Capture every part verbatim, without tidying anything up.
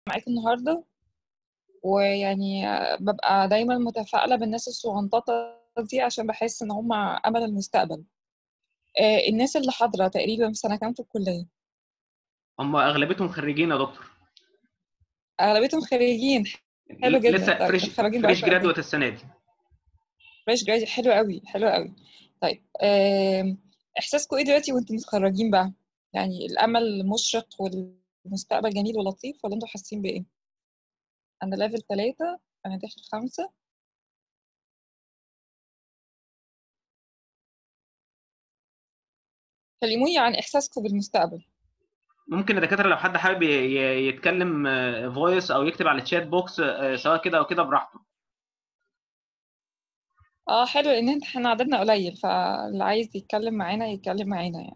معاكي النهارده، ويعني ببقى دايما متفائلة بالناس الصغنططة دي عشان بحس ان هم امل المستقبل. آه، الناس اللي حاضرة تقريبا في سنة كام في الكلية؟ هم اغلبيتهم خريجين يا دكتور. اغلبيتهم خريجين. حلو ل- جدا. لسه طيب فريش متخرجين فريش بقالكم قد ايه؟ جرادويت السنه دي. فريش جراجي، حلو قوي حلو قوي. طيب آم، احساسكم ايه دلوقتي وانتم متخرجين بقى؟ يعني الامل مشرق والمستقبل جميل ولطيف، ولا انتوا حاسين بايه؟ انا ليفل ثلاثة، انا داخل خمسة. كلموني عن احساسكم بالمستقبل. ممكن الدكاتره لو حد حابب ي- ي- يتكلم فويس او يكتب على الشات بوكس، آه، سواء كده او كده براحته. اه حلو، لان انت احنا عددنا قليل، فاللي عايز يتكلم معانا يتكلم معانا يعني.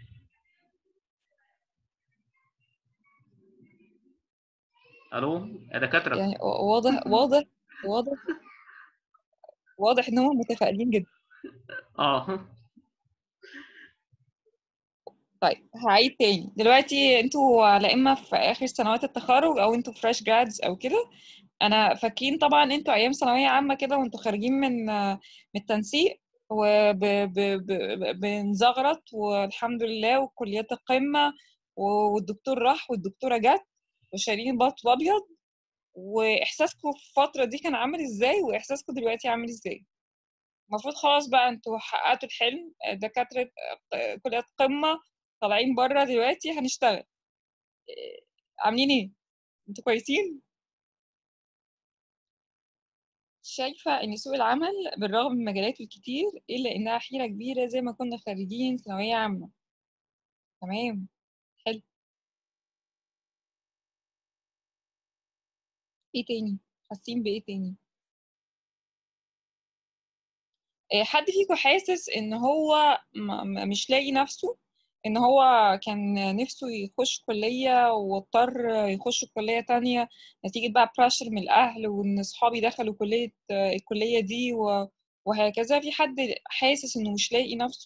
الو يا دكاتره. يعني واضح واضح واضح واضح ان هم متفائلين جدا. اه. طيب هعيد تاني، دلوقتي انتوا لا اما في اخر سنوات التخرج او انتوا فريش جرادز او كده. انا فاكرين طبعا انتوا ايام ثانويه عامه كده وانتوا خارجين من من التنسيق، وبنزغرط والحمد لله، وكليات القمه، والدكتور راح والدكتوره جت، وشايلين بط ابيض. واحساسكم في الفتره دي كان عامل ازاي، واحساسكم دلوقتي عامل ازاي؟ المفروض خلاص بقى انتوا حققتوا الحلم، دكاتره كليات قمه طالعين بره دلوقتي هنشتغل. عاملين ايه؟ انتوا كويسين؟ شايفه ان سوق العمل بالرغم من مجالاته الكتير الا انها حيره كبيره زي ما كنا خريجين ثانويه عامه. تمام. حلو. ايه تاني؟ حاسين بايه تاني؟ إيه، حد فيكم حاسس ان هو م- م- مش لاقي نفسه؟ ان هو كان نفسه يخش كلية واضطر يخش كلية تانية نتيجة بقى براشر من الاهل، وان صحابي دخلوا كلية الكلية دي و- وهكذا. في حد حاسس انه مش لاقي نفسه؟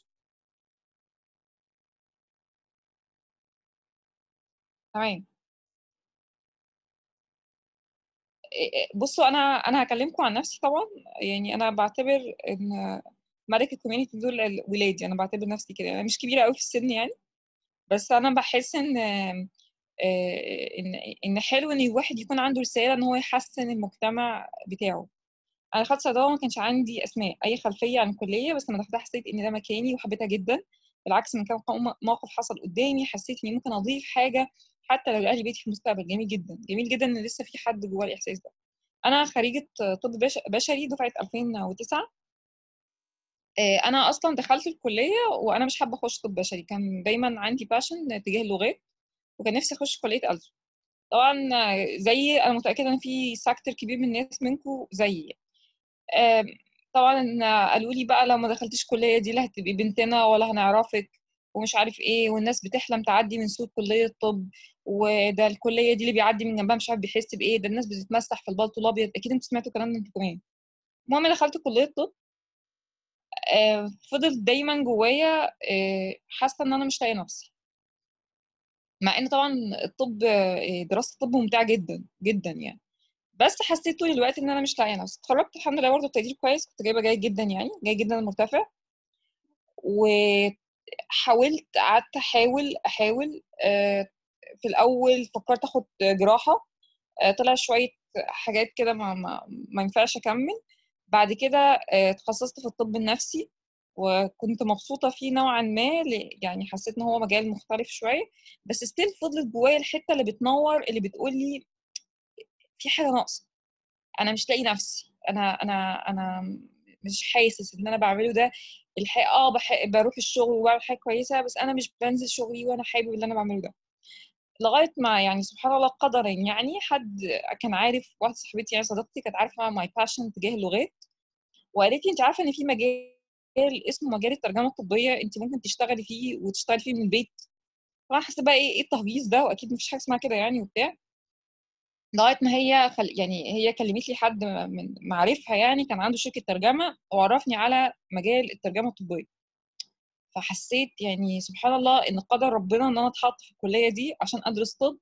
تمام. إيه، إيه، بصوا، انا انا هكلمكم عن نفسي طبعا. يعني انا بعتبر ان ملك الكوميونتي دول ولادي، انا بعتبر نفسي كده. انا مش كبيرة قوي في السن يعني، بس انا بحس ان آه، ان ان حلو ان الواحد يكون عنده رساله ان هو يحسن المجتمع بتاعه. انا خدت صيدله، ما كانش عندي اسماء اي خلفيه عن الكليه، بس لما دخلتها حسيت ان ده مكاني وحبيتها جدا. بالعكس، من كام موقف حصل قدامي حسيت اني ممكن اضيف حاجه حتى لو لاهلي بيتي في المستقبل. جميل جدا جميل جدا ان لسه في حد جواه الاحساس ده. انا خريجه طب بش- بشري دفعه ألفين وتسعة. آه، انا اصلا دخلت الكليه وانا مش حابه اخش طب بشري، كان دايما عندي باشن تجاه اللغات، وكان نفسي اخش كليه ألسن. طبعا زي انا متاكده ان في ساكتر كبير من الناس منكم زيي. آم، طبعا قالوا لي بقى لو ما دخلتيش الكليه دي لا هتبقي بنتنا ولا هنعرفك، ومش عارف ايه، والناس بتحلم تعدي من سور كليه طب، وده الكليه دي اللي بيعدي من جنبها مش عارف بيحس بايه، ده الناس بتتمسح في البلطو الابيض. اكيد انتوا سمعتوا الكلام ده انتوا كمان. المهم دخلت كليه طب. آه، فضل دايما جوايا آه، حاسه ان انا مش طايقه نفسي، مع ان طبعا الطب آه، دراسه الطب ممتعه جدا جدا يعني. بس حسيت طول الوقت ان انا مش لاقيه نفسي. اتخرجت الحمد لله برضه بتقدير كويس، كنت جايبه جيد جدا يعني جيد جدا مرتفع. وحاولت قعدت احاول احاول آه، في الاول فكرت اخد جراحه. آه، طلع شويه حاجات كده ما ما, ما ينفعش اكمل. بعد كده آه، اتخصصت في الطب النفسي، وكنت مبسوطه فيه نوعا ما، ل- يعني حسيت ان هو مجال مختلف شويه. بس ستيل فضلت جوايا الحته اللي بتنور اللي بتقول لي في حاجه ناقصه. انا مش لاقي نفسي. انا انا انا مش حاسس ان انا بعمله ده الحقيقه. اه بح... بروح الشغل وبعمل حاجه كويسه، بس انا مش بنزل شغلي وانا حابب اللي انا بعمله ده. لغايه ما يعني سبحان الله قدرا، يعني حد كان عارف، واحده صاحبتي يعني صديقتي كانت عارفه ماي باشن تجاه اللغات، وقالت لي انت عارفه ان في مجال اسمه مجال الترجمه الطبيه، انت ممكن تشتغلي فيه وتشتغلي فيه من البيت. فانا حسيت بقى ايه ايه التهجيص ده، واكيد مفيش حاجه اسمها كده يعني وبتاع. لغايه ما هي خل... يعني هي كلمت لي حد من معارفها يعني كان عنده شركه ترجمه وعرفني على مجال الترجمه الطبيه. فحسيت يعني سبحان الله ان قدر ربنا ان انا اتحط في الكليه دي عشان ادرس طب.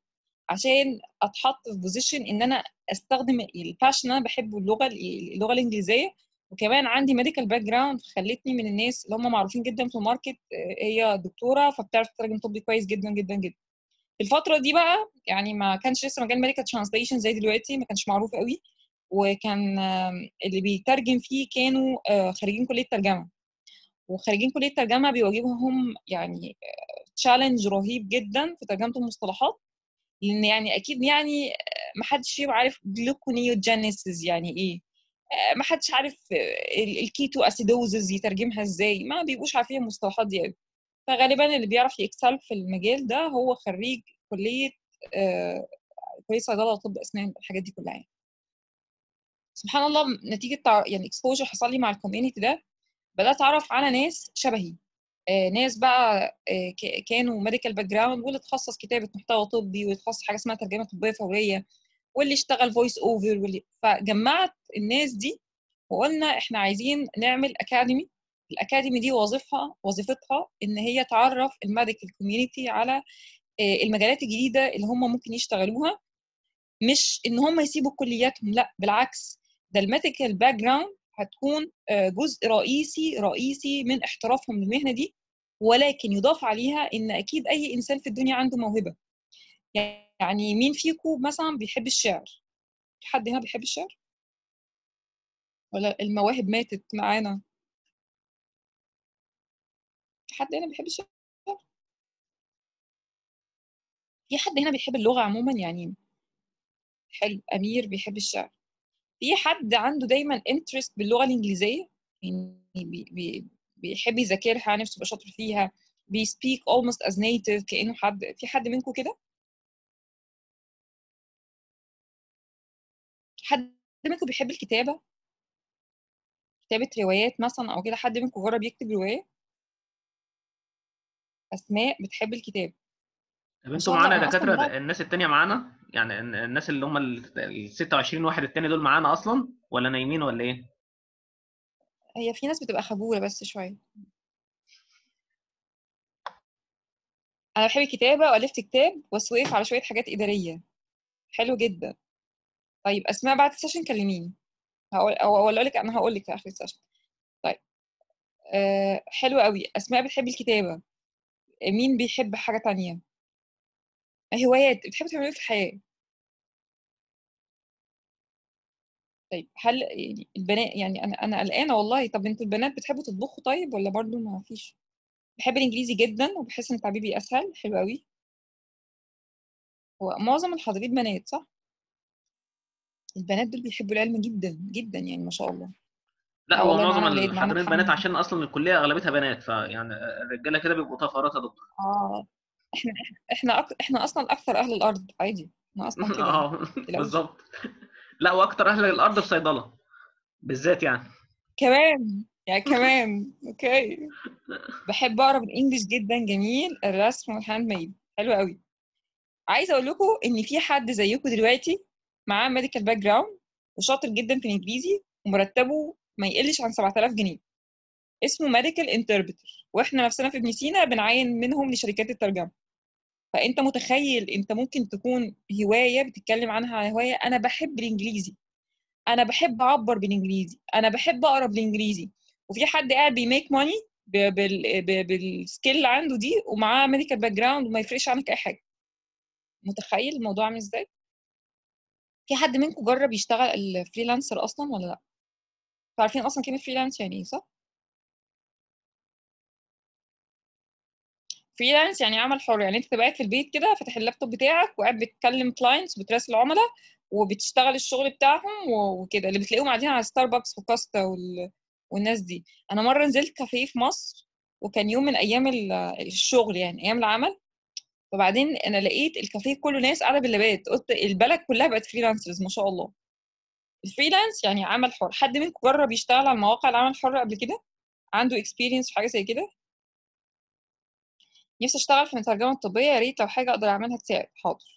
عشان اتحط في بوزيشن ان انا استخدم الباشن انا بحبه، اللغه اللغه الانجليزيه، وكمان عندي ميديكال باك جراوند خلتني من الناس اللي هم معروفين جدا في الماركت. هي دكتوره فبتعرف تترجم طبي كويس جدا جدا جدا. في الفتره دي بقى يعني ما كانش لسه مجال ميديكال ترانسليشن زي دلوقتي، ما كانش معروف قوي، وكان اللي بيترجم فيه كانوا خريجين كليه ترجمه، وخريجين كليه ترجمه بيواجههم يعني تشالنج رهيب جدا في ترجمه المصطلحات، لان يعني اكيد يعني ما حدش فيهم عارف جلوكونيوجينيسيس يعني ايه، ما حدش عارف الكيتو اسيدوزز يترجمها ازاي، ما بيبقوش عارفين المصطلحات دي قوي. فغالبا اللي بيعرف يكسل في المجال ده هو خريج كليه آه كليه صيدله وطب اسنان، الحاجات دي كلها يعني. سبحان الله، نتيجه يعني اكسبوجر حصل لي مع الكوميونتي ده، بدات اتعرف على ناس شبهي، آه ناس بقى آه كانوا ميديكال باك جراوند، واللي تخصص كتابه محتوى طبي، واللي تخصص حاجه اسمها ترجمه طبيه فوريه، واللي اشتغل فويس اوفر، واللي فجمعت الناس دي وقلنا احنا عايزين نعمل اكاديمي. الاكاديمي دي وظيفتها وظيفتها ان هي تعرف الميديكال كوميونتي على المجالات الجديده اللي هم ممكن يشتغلوها، مش ان هم يسيبوا كلياتهم، لا بالعكس، ده الميديكال باك جراوند هتكون جزء رئيسي رئيسي من احترافهم للمهنه دي، ولكن يضاف عليها ان اكيد اي انسان في الدنيا عنده موهبه. يعني مين فيكم مثلا بيحب الشعر؟ في حد هنا بيحب الشعر ولا المواهب ماتت معانا؟ في حد هنا بيحب الشعر؟ في حد هنا بيحب اللغه عموما يعني؟ حلو، امير بيحب الشعر. في حد عنده دايما انترست باللغه الانجليزيه، يعني بي بي بيحب يذاكرها، نفسه يبقى شاطر فيها، بيسبيك almost as native كانه حد؟ في حد منكم كده؟ حد منكم بيحب الكتابه، كتابه روايات مثلا او كده؟ حد منكم جرب يكتب روايه؟ اسماء بتحب الكتاب طب ما انتوا شاء الله. معانا انا يا اصلا دكاتره، بعد الناس التانيه معانا يعني الناس اللي هم ال ستة وعشرين واحد التاني دول معانا اصلا ولا نايمين ولا ايه؟ هي في ناس بتبقى خجوله بس شويه. انا بحب الكتابه والفت كتاب وسويف على شويه حاجات اداريه. حلو جدا. طيب اسماء بعد السيشن كلميني، هقول او اقول لك، انا هقول لك في اخر السيشن. طيب أه حلو قوي. اسماء بتحب الكتابه. مين بيحب حاجه تانية؟ هوايات بتحب تعملي ايه في الحياه؟ طيب هل يعني البنات، يعني انا انا قلقانه والله، طب انتوا البنات بتحبوا تطبخوا طيب ولا برضو ما فيش؟ بحب الانجليزي جدا وبحس ان تعبيري اسهل. حلو قوي. هو معظم الحاضرين بنات صح؟ البنات دول بيحبوا العلم جدا جدا يعني ما شاء الله. لا، اه هو والله معظم معانا ولاد، معانا الحاضرين بنات محمد. عشان اصلا الكليه اغلبيتها بنات، فيعني الرجاله كده بيبقوا طفرات يا دكتور. اه احنا احنا أك... احنا اصلا اكثر اهل الارض عادي، احنا اصلا كده يعني، اه ما تقلقوش. بالظبط. لا، واكتر اهل الارض في صيدله بالذات يعني. كمان يعني كمان اوكي. بحب اقرا بالانجلش جدا، جميل الرسم والهاند ميد، حلو قوي. عايزه اقول لكم ان في حد زيكم دلوقتي معاه ميديكال باك جراوند وشاطر جدا في الانجليزي ومرتبه ما يقلش عن سبعة آلاف جنيه، اسمه ميديكال انتربريتر، واحنا نفسنا في ابن سينا بنعين منهم لشركات الترجمه. فانت متخيل انت ممكن تكون هوايه بتتكلم عنها على هوايه؟ انا بحب الانجليزي، انا بحب اعبر بالانجليزي، انا بحب اقرا بالانجليزي، وفي حد قاعد بيميك ماني بالسكيل اللي عنده دي ومعاه ميديكال باك جراوند وما يفرقش عنك اي حاجه. متخيل الموضوع عامل ازاي؟ في حد منكم جرب يشتغل الفريلانسر اصلا ولا لا؟ عارفين اصلا كلمه فريلانس يعني ايه صح؟ فريلانس يعني عمل حر، يعني انت تبقى قاعد في البيت كده فاتح اللابتوب بتاعك وقاعد بتكلم كلاينتس، بتراسل عملاء وبتشتغل الشغل بتاعهم وكده، اللي بتلاقيهم قاعدين على ستاربكس وكاستا وال... والناس دي. انا مره نزلت كافيه في مصر وكان يوم من ايام الشغل يعني ايام العمل، وبعدين انا لقيت الكافيه كله ناس قاعده باللابات، قلت البلد كلها بقت فريلانسرز ما شاء الله. الفريلانس يعني عمل حر. حد منكم جرب يشتغل على مواقع العمل الحر قبل كده؟ عنده اكسبيرينس في حاجه زي كده؟ نفسي اشتغل في الترجمه الطبيه، يا ريت لو حاجه اقدر اعملها تساعد. حاضر.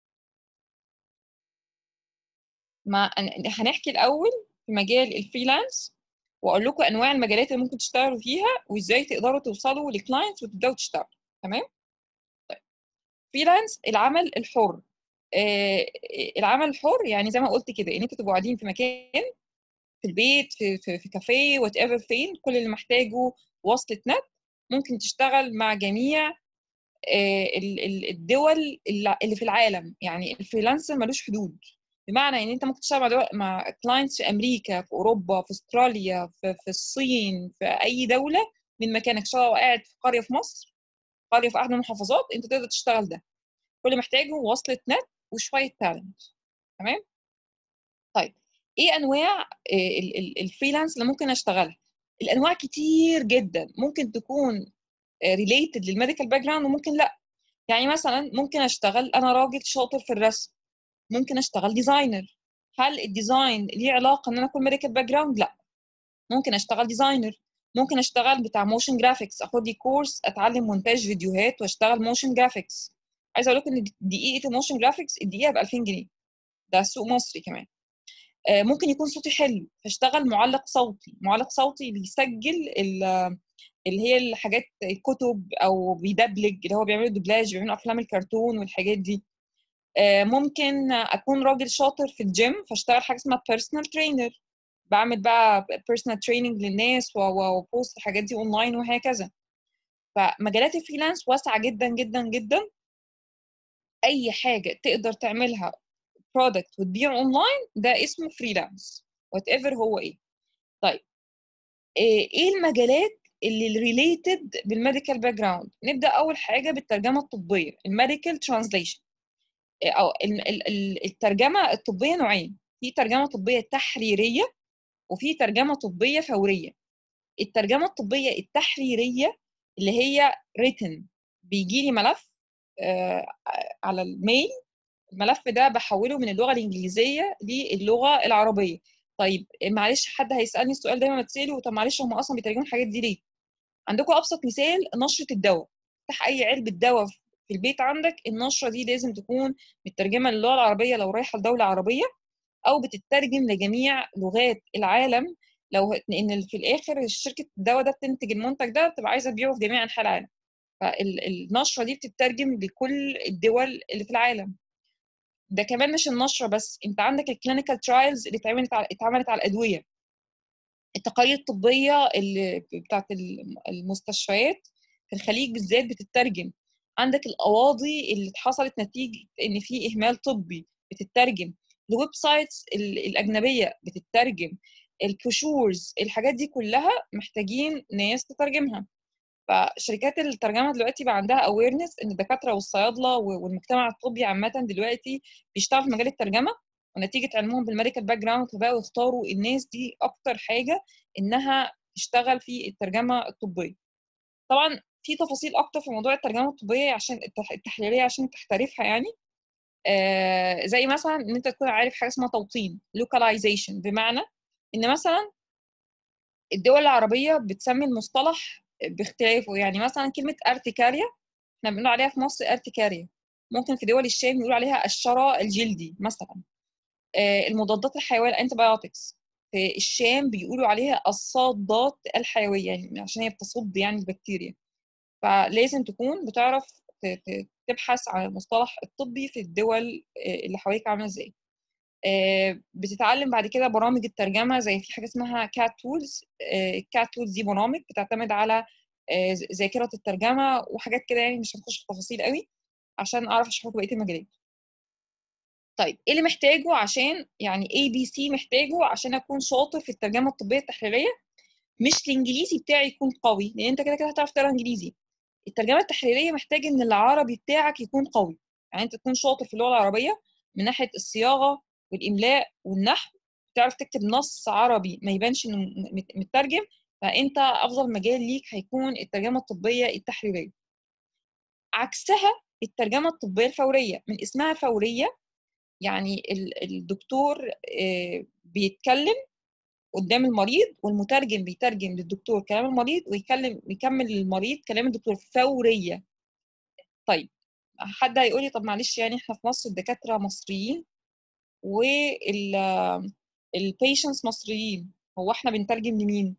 ما هنحكي الاول في مجال الفريلانس واقول لكم انواع المجالات اللي ممكن تشتغلوا فيها وازاي تقدروا توصلوا لكلاينتس وتبداوا تشتغلوا. تمام. فريلانس العمل الحر آه، العمل الحر يعني زي ما قلت كده ان انتوا تبقوا قاعدين في مكان، في البيت، في في, في كافيه، وات ايفر، فين كل اللي محتاجه وصلة نت، ممكن تشتغل مع جميع آه، ال- ال- الدول اللي اللي في العالم. يعني الفريلانسر ملوش حدود، بمعنى ان انت ممكن تشتغل مع دول، مع كلاينتس في امريكا، في اوروبا، في استراليا، في, في الصين، في اي دوله من مكانك. شغال قاعد في قريه في مصر، قريه في احد المحافظات، انت تقدر تشتغل ده. كل اللي محتاجه وصلة نت وشويه تالنت. تمام. طيب، ايه انواع آه، ال- ال- الفريلانس اللي ممكن اشتغلها؟ الانواع كتير جدا، ممكن تكون ريليتد للميديكال باك جراوند وممكن لا. يعني مثلا ممكن اشتغل، انا راجل شاطر في الرسم، ممكن اشتغل ديزاينر. هل الديزاين ليه علاقه ان انا اكون ميديكال باك جراوند؟ لا. ممكن اشتغل ديزاينر. ممكن اشتغل بتاع موشن جرافيكس، اخد لي كورس اتعلم مونتاج فيديوهات واشتغل موشن جرافيكس. عايزه اقول لكم ان دقيقه الموشن جرافيكس الدقيقه ب ألفين جنيه، ده سوق مصري كمان. آه، ممكن يكون صوتي حلو فاشتغل معلق صوتي، معلق صوتي بيسجل ال- اللي هي الحاجات، الكتب، او بيدبلج، اللي هو بيعملوا دوبلاج، بيعملوا افلام الكرتون والحاجات دي. آه، ممكن اكون راجل شاطر في الجيم فاشتغل حاجه اسمها بيرسونال ترينر، بعمل بقى بيرسونال تريننج للناس و- و- وبوست الحاجات دي اونلاين وهكذا. فمجالات الفريلانس واسعه جدا جدا جدا. اي حاجه تقدر تعملها برودكت وتبيع اونلاين ده اسمه فريلانس، وات ايفر هو ايه. طيب، ايه إيه المجالات اللي ريليتد بالميديكال باك جراوند؟ نبدا اول حاجه بالترجمه الطبيه، الميديكال ترانسليشن. او ال- ال- ال- الترجمه الطبيه نوعين: في ترجمه طبيه تحريريه وفي ترجمه طبيه فوريه. الترجمه الطبيه التحريريه اللي هي written، بيجي لي ملف آه، على الميل، الملف ده بحوله من اللغه الانجليزيه للغه العربيه. طيب معلش، حد هيسالني السؤال دايما بتساله، طب معلش هم اصلا بيترجموا الحاجات دي ليه؟ عندكم ابسط مثال نشره الدواء. تفتح اي علبه دواء في البيت عندك، النشره دي لازم تكون مترجمه للغه العربيه لو رايحه لدوله عربيه، او بتترجم لجميع لغات العالم. لو ان في الاخر شركه الدواء ده بتنتج المنتج ده، بتبقى عايزه تبيعه في جميع انحاء العالم، فالنشره دي بتترجم لكل الدول اللي في العالم. ده كمان مش النشره بس، انت عندك الكلينيكال ترايلز اللي اتعملت على اتعملت على الادويه، التقارير الطبيه اللي بتاعت المستشفيات في الخليج بالذات بتترجم. عندك القواضي اللي حصلت نتيجه ان في اهمال طبي بتترجم. الويب سايتس الاجنبيه بتترجم. البروشورز، الحاجات دي كلها محتاجين ناس تترجمها. فشركات الترجمه دلوقتي بقى عندها اويرنس ان الدكاتره والصيادله والمجتمع الطبي عامه دلوقتي بيشتغلوا في مجال الترجمه، ونتيجه علمهم بالميديكال باك جراوند فبقوا يختاروا الناس دي اكتر حاجه انها تشتغل في الترجمه الطبيه. طبعا في تفاصيل اكتر في موضوع الترجمه الطبيه عشان التحليليه عشان تحترفها يعني. آه زي مثلا ان انت تكون عارف حاجه اسمها توطين، localization، بمعنى ان مثلا الدول العربيه بتسمي المصطلح باختلافه. يعني مثلا كلمه ارتكاريا احنا بنقول عليها في مصر ارتكاريا، ممكن في دول الشام يقولوا عليها الشرى الجلدي مثلا. آه المضادات الحيويه الانتبيوتكس في الشام بيقولوا عليها الصادات الحيويه، يعني عشان هي بتصد يعني البكتيريا. فلازم تكون بتعرف تبحث عن المصطلح الطبي في الدول اللي حواليك عامله ازاي. بتتعلم بعد كده برامج الترجمه، زي في حاجه اسمها كات تولز. الكات تولز دي برامج بتعتمد على ذاكره الترجمه وحاجات كده، يعني مش هنخش في تفاصيل قوي عشان اعرف اشرح لكم بقيه المجالات. طيب ايه اللي محتاجه عشان، يعني اي بي سي محتاجه عشان اكون شاطر في الترجمه الطبيه التحريريه؟ مش الانجليزي بتاعي يكون قوي، لان انت كده كده هتعرف تقرا انجليزي. الترجمه التحريريه محتاج ان العربي بتاعك يكون قوي، يعني انت تكون شاطر في اللغه العربيه من ناحيه الصياغه والاملاء والنحو، تعرف تكتب نص عربي ما يبانش انه مترجم. فانت افضل مجال ليك هيكون الترجمه الطبيه التحريريه. عكسها الترجمه الطبيه الفوريه، من اسمها فوريه، يعني الدكتور بيتكلم قدام المريض والمترجم بيترجم للدكتور كلام المريض ويكلم ويكمل المريض كلام الدكتور، فوريه. طيب حد هيقول لي طب معلش، يعني احنا في مصر الدكاتره مصريين وال البيشنتس مصريين، هو احنا بنترجم لمين؟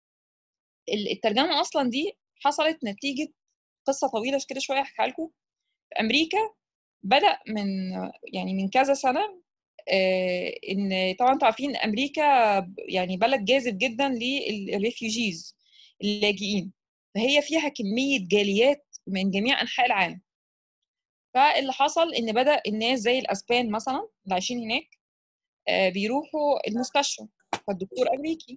الترجمه اصلا دي حصلت نتيجه قصه طويله كده شويه احكيها لكم. في امريكا بدأ من يعني من كذا سنة. آه، ان طبعا انتوا عارفين امريكا يعني بلد جاذب جدا للريفيوجيز، اللاجئين، فهي فيها كمية جاليات من جميع انحاء العالم. فاللي حصل ان بدأ الناس زي الاسبان مثلا اللي عايشين هناك آه، بيروحوا المستشفى، فالدكتور امريكي،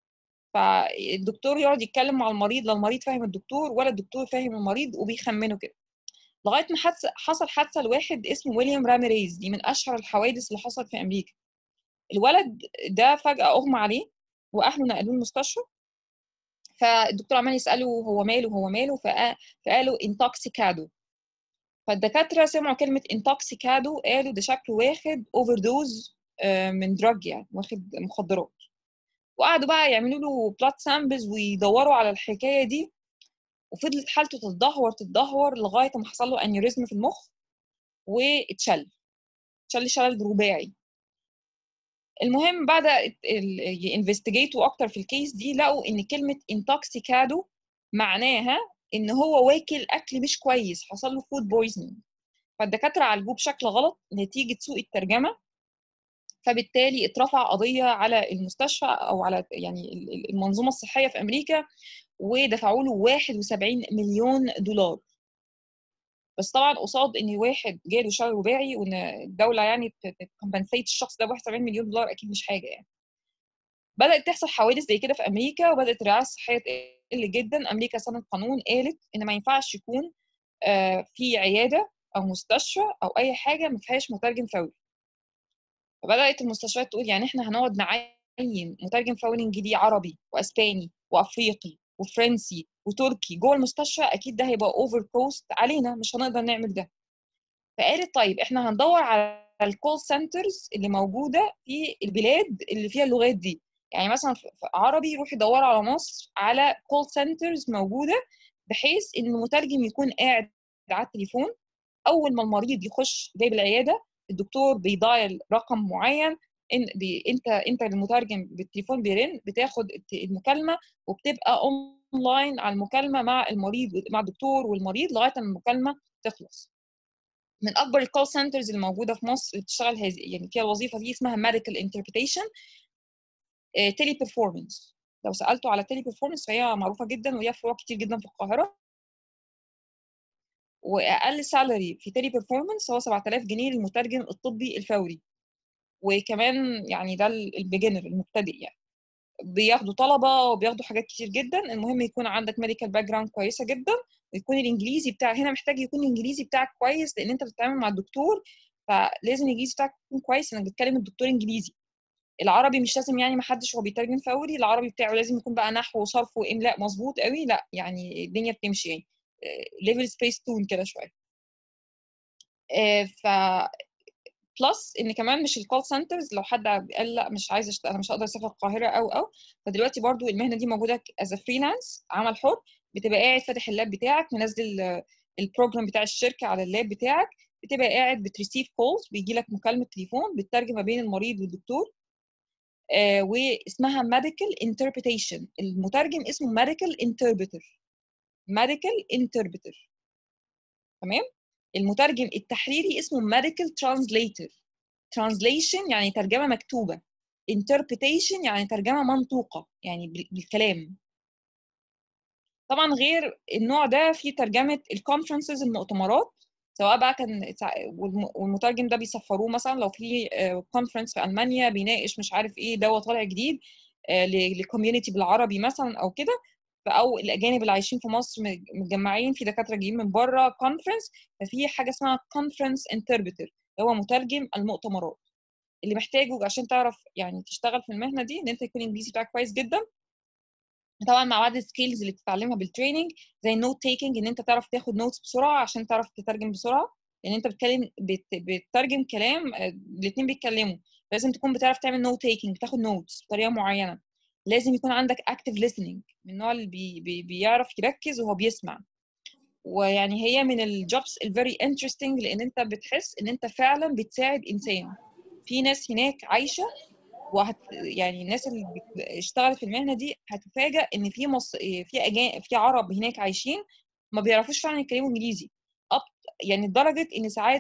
فالدكتور يقعد يتكلم مع المريض، لا المريض فاهم الدكتور ولا الدكتور فاهم المريض، وبيخمنوا كده لغايه ما حادثه حصل حادثه لواحد اسمه ويليام راميريز، دي من اشهر الحوادث اللي حصلت في امريكا. الولد ده فجاه اغمى عليه واهله نقلوه المستشفى، فالدكتور عمال يساله هو ماله هو ماله، فقا- فقالوا انتوكسيكادو. فالدكاتره سمعوا كلمه انتوكسيكادو قالوا ده شكله واخد اوفر دوز من دراج، يعني واخد مخدرات. وقعدوا بقى يعملوا له بلاد سامبلز ويدوروا على الحكايه دي، وفضلت حالته تتدهور تتدهور لغايه ما حصل له انيوريزم في المخ واتشل، اتشل شلل رباعي. المهم بعد ينفستيجيتوا اكتر في الكيس دي لقوا ان كلمه انتوكسيكادو معناها ان هو واكل اكل مش كويس، حصل له فود بويزنينج. فالدكاتره عالجوه بشكل غلط نتيجه سوء الترجمه، فبالتالي اترفع قضيه على المستشفى او على يعني المنظومه الصحيه في امريكا، ودفعوا له واحد وسبعين مليون دولار. بس طبعا قصاد ان واحد جاله شلل رباعي وان الدوله يعني تكمبنسيت الشخص ده ب واحد وسبعين مليون دولار، اكيد مش حاجه يعني. بدات تحصل حوادث زي كده في امريكا، وبدات الرعايه الصحيه تقل جدا. امريكا سنت قانون قالت ان ما ينفعش يكون في عياده او مستشفى او اي حاجه ما فيهاش مترجم فوري. فبدات المستشفيات تقول يعني احنا هنقعد نعين مترجم فوري انجليزي عربي واسباني وافريقي وفرنسي وتركي جوه المستشفى، اكيد ده هيبقى اوفر كوست علينا، مش هنقدر نعمل ده. فقالت طيب احنا هندور على الكول سنترز اللي موجوده في البلاد اللي فيها اللغات دي. يعني مثلا في عربي يروح يدوروا على مصر على كول سنترز موجوده، بحيث ان المترجم يكون قاعد على التليفون. اول ما المريض يخش جايب العياده، الدكتور بيدايل رقم معين، ان بي انت انت المترجم بالتليفون بيرن، بتاخد المكالمه وبتبقى اونلاين على المكالمه مع المريض مع الدكتور والمريض لغايه ما المكالمه تخلص. من اكبر الكول سنترز اللي موجوده في مصر اللي بتشتغل هذه يعني فيها الوظيفه دي اسمها ميديكال انتربريتيشن تيلي بيرفورمانس. لو سالتوا على تيلي بيرفورمانس فهي معروفه جدا وليها فروع كتير جدا في القاهره. واقل سالري في تيلي بيرفورمانس هو سبعة آلاف جنيه للمترجم الطبي الفوري. وكمان يعني ده البيجنر المبتدئ، يعني بياخدوا طلبه وبياخدوا حاجات كتير جدا. المهم يكون عندك ميديكال باك جراوند كويسه جدا، ويكون الانجليزي بتاعك هنا محتاج يكون الانجليزي بتاعك كويس، لان انت بتتعامل مع الدكتور، فلازم الانجليزي بتاعك يكون كويس انك بتكلم الدكتور انجليزي. العربي مش لازم، يعني ما حدش هو بيترجم فوري العربي بتاعه لازم يكون بقى نحو وصرف واملاء مظبوط قوي، لا يعني الدنيا بتمشي يعني ليفل سبيس تون كده شويه. ف بلس ان كمان مش الكول سنترز، لو حد قال لا مش عايز أشت... انا مش هقدر اسافر القاهره او او فدلوقتي برضو المهنه دي موجوده از فريلانس، عمل حر. بتبقى قاعد فاتح اللاب بتاعك، منزل البروجرام بتاع الشركه على اللاب بتاعك، بتبقى قاعد بتريسيف كولز، بيجي لك مكالمه تليفون بتترجم ما بين المريض والدكتور. آه واسمها ميديكال انتربريتيشن، المترجم اسمه ميديكال انتربريتر. ميديكال انتربريتر تمام. المترجم التحريري اسمه ميديكال ترانسليتر. translation يعني ترجمة مكتوبة، interpretation يعني ترجمة منطوقة يعني بالكلام. طبعا غير النوع ده في ترجمة الكونفرنسز، المؤتمرات، سواء بقى كان والمترجم ده بيسفروه مثلا لو في كونفرنس في ألمانيا بيناقش مش عارف ايه دواء طالع جديد لكوميونتي بالعربي مثلا او كده، او الاجانب اللي عايشين في مصر متجمعين في دكاتره جايين من بره كونفرنس، ففي حاجه اسمها كونفرنس انتربريتر هو مترجم المؤتمرات. اللي محتاجه عشان تعرف يعني تشتغل في المهنه دي ان انت يكون الانجليزي بتاعك كويس جدا، طبعا مع بعض السكيلز اللي بتتعلمها بالتريننج زي النوت تيكنج، ان انت تعرف تاخد نوتس بسرعه عشان تعرف تترجم بسرعه، لان انت بتتكلم بت... بتترجم كلام الاثنين بيتكلموا، لازم تكون بتعرف تعمل نوت تيكنج، تاخد نوتس بطريقه معينه. لازم يكون عندك اكتيف listening من النوع اللي بي... بي... بيعرف يركز وهو بيسمع. ويعني هي من الجوبس الفيري انترستنج، لان انت بتحس ان انت فعلا بتساعد انسان. في ناس هناك عايشه وهت يعني الناس اللي اشتغلت في المهنه دي هتفاجئ ان في مص... في أجان... في عرب هناك عايشين ما بيعرفوش فعلا يتكلموا انجليزي. أب... يعني لدرجه ان ساعات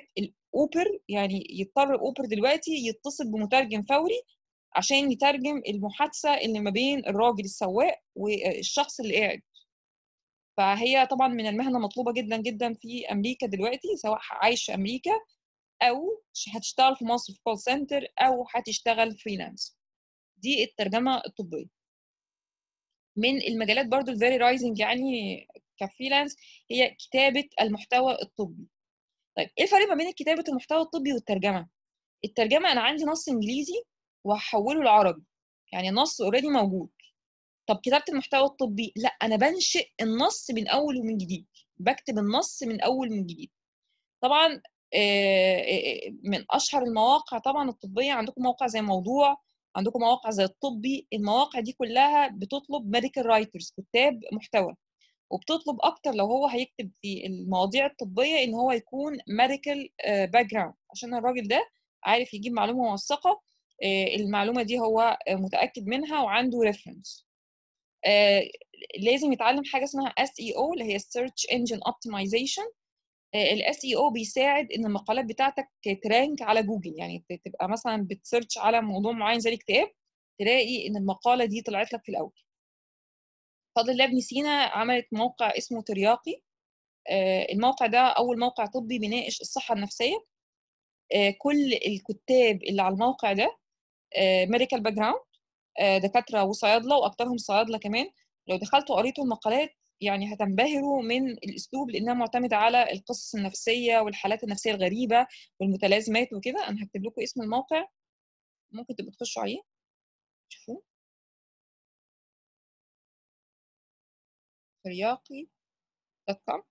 اوبر، يعني يضطر اوبر دلوقتي يتصل بمترجم فوري عشان يترجم المحادثه اللي ما بين الراجل السواق والشخص اللي قاعد. فهي طبعا من المهنه مطلوبه جدا جدا في امريكا دلوقتي، سواء عايش في امريكا او هتشتغل في مصر في كول سنتر او هتشتغل فريلانس. دي الترجمه الطبيه. من المجالات برضو الفيري رايزنج يعني كفريلانس هي كتابه المحتوى الطبي. طيب ايه الفرق ما بين كتابه المحتوى الطبي والترجمه؟ الترجمه انا عندي نص انجليزي وهحوله لعربي، يعني نص اوريدي موجود. طب كتابه المحتوى الطبي لا، انا بنشئ النص من اول ومن جديد، بكتب النص من اول ومن جديد. طبعا من اشهر المواقع طبعا الطبيه عندكم موقع زي موضوع، عندكم مواقع زي الطبي. المواقع دي كلها بتطلب ميديكال رايترز، كتاب محتوى، وبتطلب اكتر لو هو هيكتب في المواضيع الطبيه ان هو يكون ميديكال باك جراوند، عشان الراجل ده عارف يجيب معلومه موثقه، المعلومه دي هو متاكد منها وعنده ريفرنس. لازم يتعلم حاجه اسمها إس إي أو اللي هي Search Engine Optimization. ال إس إي أو بيساعد ان المقالات بتاعتك ترانك على جوجل، يعني تبقى مثلا بتسيرش على موضوع معين زي الكتاب، تلاقي ان المقاله دي طلعت لك في الاول. فضل الله ابن سينا عملت موقع اسمه ترياقي. الموقع ده اول موقع طبي بيناقش الصحه النفسيه. كل الكتاب اللي على الموقع ده ميديكال باك جراوند، دكاتره وصيادله، واكثرهم صيادله كمان. لو دخلتوا قريتوا المقالات يعني هتنبهروا من الاسلوب، لانها معتمده على القصص النفسيه والحالات النفسيه الغريبه والمتلازمات وكده. انا هكتب لكم اسم الموقع، ممكن تبقوا تخشوا عليه تشوفوه، ترياقي دوت كوم،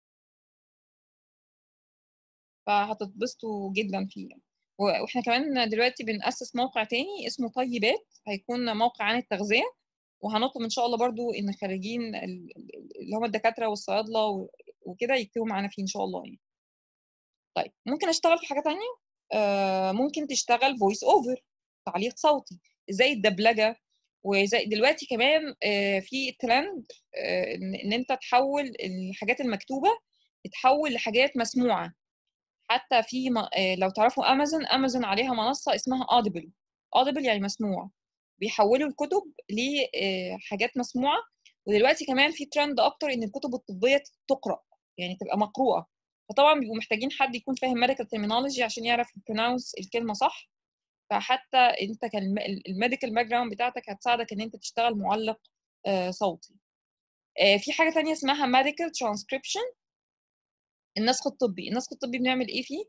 فهتتبسطوا جدا فيه. واحنا كمان دلوقتي بنأسس موقع تاني اسمه طيبات، هيكون موقع عن التغذيه، وهنطلب ان شاء الله برضو ان خريجين اللي هم الدكاتره والصيادله وكده يكتبوا معانا فيه ان شاء الله يعني. طيب ممكن اشتغل في حاجه تانية. آه ممكن تشتغل فويس اوفر، تعليق صوتي، زي الدبلجه. وزي دلوقتي كمان آه في ترند آه ان انت تحول الحاجات المكتوبه تتحول لحاجات مسموعه. حتى في آه لو تعرفوا امازون، امازون عليها منصه اسمها اوديبل. اوديبل يعني مسموع، بيحولوا الكتب لحاجات مسموعه. ودلوقتي كمان في ترند اكتر ان الكتب الطبيه تقرا، يعني تبقى مقروءه. فطبعا بيبقوا محتاجين حد يكون فاهم ميديكال ترمينولوجي عشان يعرف يبروناونس الكلمه صح. فحتى انت كان الميديكال باك جراوند بتاعتك هتساعدك ان انت تشتغل معلق صوتي. في حاجه ثانيه اسمها ميديكال ترانسكريبشن، النسخ الطبي. النسخ الطبي بنعمل ايه فيه؟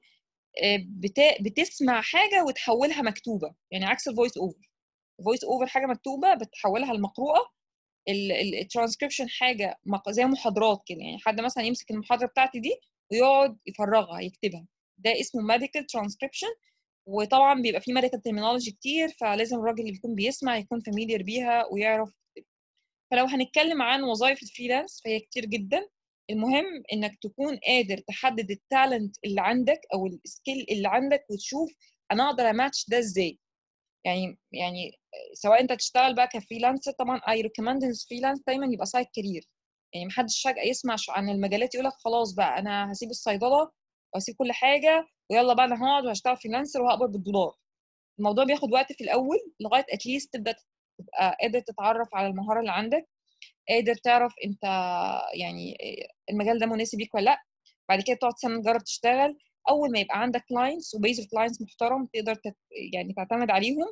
بتسمع حاجه وتحولها مكتوبه، يعني عكس الفويس اوفر. الفويس اوفر حاجه مكتوبه بتحولها لمقروءه. الترانسكريبشن حاجه زي محاضرات كده، يعني حد مثلا يمسك المحاضره بتاعتي دي ويقعد يفرغها يكتبها، ده اسمه ميديكال ترانسكريبشن. وطبعا بيبقى فيه ميديكال ترمينولوجي كتير، فلازم الراجل اللي بيكون بيسمع يكون فاميليار بيها ويعرف. فلو هنتكلم عن وظائف الفريلانس فهي كتير جدا. المهم انك تكون قادر تحدد التالنت اللي عندك او السكيل اللي عندك، وتشوف انا اقدر اماتش ده ازاي. يعني يعني سواء انت تشتغل بقى كفريلانسر، طبعا اي ريكومند ان الفريلانس دايما يبقى سايد كارير. يعني محدش فجأة يسمع عن المجالات يقول لك خلاص بقى انا هسيب الصيدله وهسيب كل حاجه ويلا بقى انا هقعد وهشتغل فريلانسر وهقبض بالدولار. الموضوع بياخد وقت في الاول لغايه اتليست تبدا تبقى قادر تتعرف على المهاره اللي عندك، قادر تعرف انت يعني المجال ده مناسب ليك ولا لا. بعد كده تقعد سنه تجرب تشتغل. اول ما يبقى عندك كلاينتس وبيز اوف كلاينتس محترم تقدر تت... يعني تعتمد عليهم.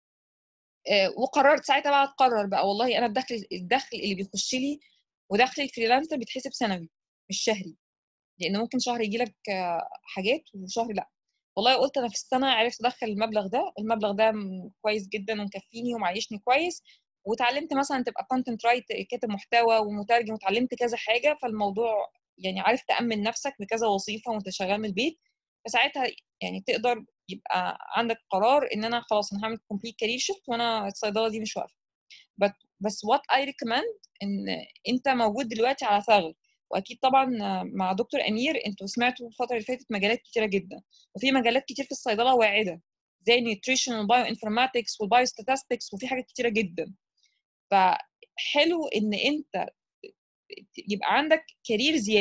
وقررت ساعتها بقى تقرر بقى والله انا الدخل الدخل اللي بيخش لي ودخل الفريلانسر بيتحسب سنوي مش شهري، لان ممكن شهر يجي لك حاجات وشهر لا. والله قلت انا في السنه عرفت ادخل المبلغ ده، المبلغ ده كويس جدا ومكفيني ومعيشني كويس، وتعلمت مثلا تبقى كونتنت رايت كاتب محتوى ومترجم وتعلمت كذا حاجه. فالموضوع يعني عارف تامن نفسك بكذا وظيفه وانت شغال من البيت. فساعتها يعني تقدر يبقى عندك قرار ان انا خلاص انا هعمل كومبليت كارير شيفت وانا الصيدله دي مش واقفه. بس وات اي ريكومند ان انت موجود دلوقتي على ثغر. واكيد طبعا مع دكتور امير انتوا سمعتوا الفتره اللي فاتت مجالات كتيره جدا، وفي مجالات كتير في الصيدله واعده زي النيوتريشن والبايو انفورماتكس والبايو ستاتستكس، وفي حاجات كتيره جدا. فحلو ان انت يبقى عندك كارير زياده،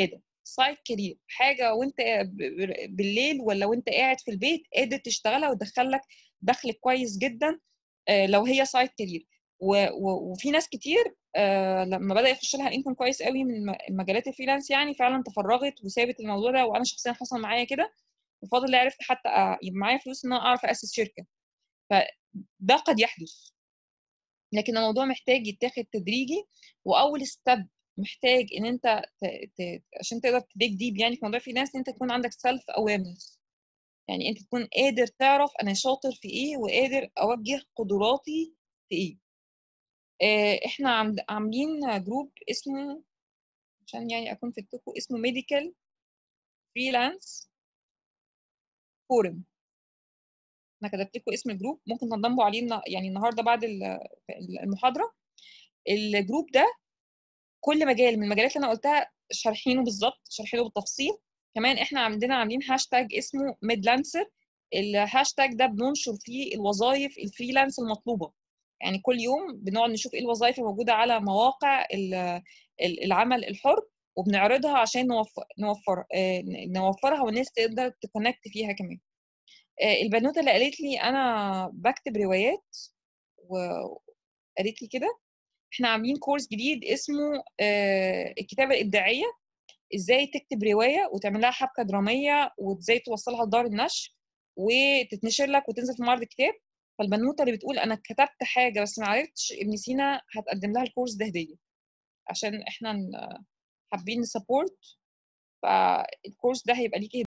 سايد كارير، حاجه وانت بالليل ولا وانت قاعد في البيت قادر تشتغلها وتدخل لك دخل كويس جدا لو هي سايد كارير. وفي ناس كتير لما بدا يخش لها انكم كويس قوي من مجالات الفريلانس يعني فعلا تفرغت وسابت الموضوع ده، وانا شخصيا حصل معايا كده، بفضل الله عرفت حتى يبقى معايا فلوس ان انا اعرف اسس شركه. فده قد يحدث، لكن الموضوع محتاج يتاخد تدريجي، واول ستيب محتاج ان انت ت... ت... عشان تقدر تديك ديب يعني في موضوع الفريلانس، ان انت تكون عندك سيلف اويرنس، يعني انت تكون قادر تعرف انا شاطر في ايه وقادر اوجه قدراتي في ايه. اه احنا عاملين جروب اسمه، عشان يعني اكون في التوكو، اسمه ميديكال فريلانس فورم. انا كتبت لكم اسم الجروب، ممكن تنضموا عليه يعني النهارده بعد المحاضره. الجروب ده كل مجال من المجالات اللي انا قلتها شارحينه بالظبط، شارحينه بالتفصيل. كمان احنا عندنا عاملين هاشتاج اسمه ميدلانسر. الهاشتاج ده بننشر فيه الوظائف الفريلانس المطلوبه، يعني كل يوم بنقعد نشوف ايه الوظائف الموجوده على مواقع العمل الحر وبنعرضها عشان نوفر نوفر نوفرها والناس تقدر تكونكت فيها كمان. البنوته اللي قالت لي انا بكتب روايات وقالت لي كده، احنا عاملين كورس جديد اسمه الكتابه الابداعيه، ازاي تكتب روايه وتعمل لها حبكه دراميه وازاي توصلها لدار النشر وتتنشر لك وتنزل في معرض الكتاب. فالبنوته اللي بتقول انا كتبت حاجه بس ما عرفتش، ابن سينا هتقدم لها الكورس ده هديه عشان احنا حابين نسبورت، فالكورس ده هيبقى ليكي